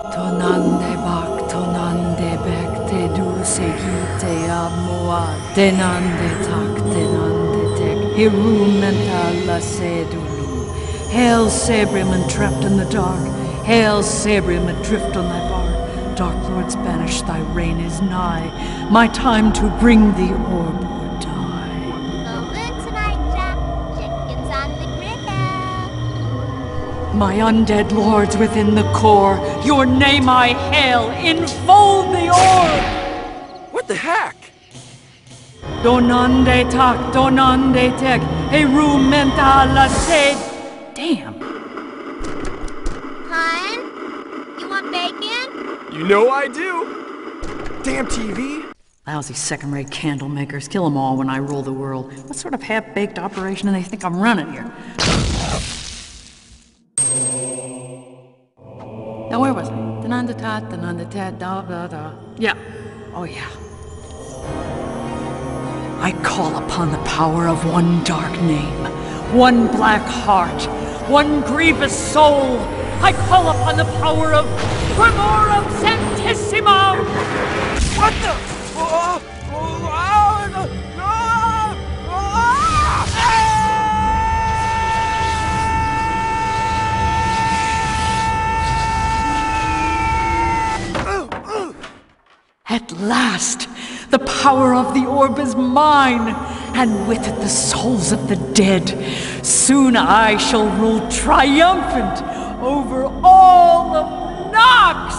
Tonande bak, tonande bek, te du segite amoa, denande tak, denande tek, hirumenta sedulu. Hail Sabriman trapped in the dark, hail Sabriman adrift on thy bark. Dark lords banished, thy reign is nigh, my time to bring the orb or die. Over tonight, Jack. Chickens on the griddle. My undead lords within the core, your name I hail, enfold the orb! What the heck? Donande tak, donande tek, herumenta la sed. Damn. Hun? You want bacon? You know I do. Damn TV. Lousy second-rate candle makers, kill them all when I rule the world. What sort of half-baked operation do they think I'm running here? Now where was I? Dananda-tat, dananda-tat, da-da-da. Yeah. Oh yeah. I call upon the power of one dark name, one black heart, one grievous soul. I call upon the power of Primorum Sanctissimum! What the? At last, the power of the orb is mine, and with it the souls of the dead. Soon I shall rule triumphant over all of Nox!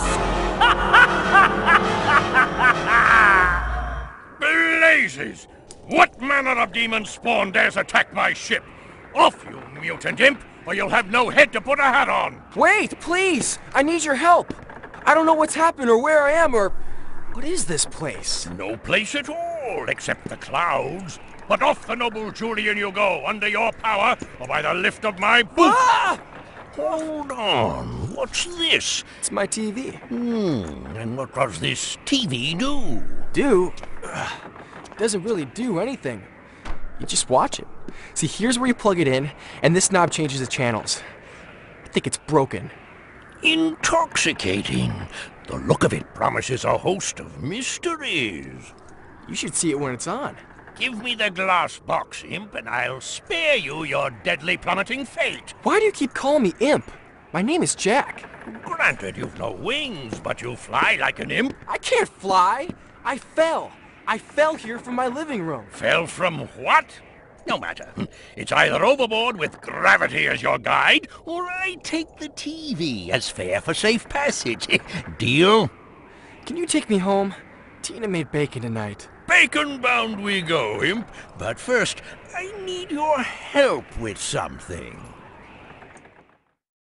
Blazes! What manner of demon spawn dares attack my ship? Off, you mutant imp, or you'll have no head to put a hat on! Wait, please! I need your help! I don't know what's happened or where I am or... What is this place? No place at all, except the clouds. But off the noble Julian you go, under your power, or by the lift of my boot! Ah! Hold on, what's this? It's my TV. And what does this TV do? Do? Doesn't really do anything. You just watch it. See, here's where you plug it in, and this knob changes the channels. I think it's broken. Intoxicating. The look of it promises a host of mysteries. You should see it when it's on. Give me the glass box, imp, and I'll spare you your deadly plummeting fate. Why do you keep calling me Imp? My name is Jack. Granted, you've no wings, but you fly like an imp. I can't fly. I fell. I fell here from my living room. Fell from what? No matter. It's either overboard with gravity as your guide, or I take the TV as fare for safe passage. Deal? Can you take me home? Tina made bacon tonight. Bacon-bound we go, imp. But first, I need your help with something.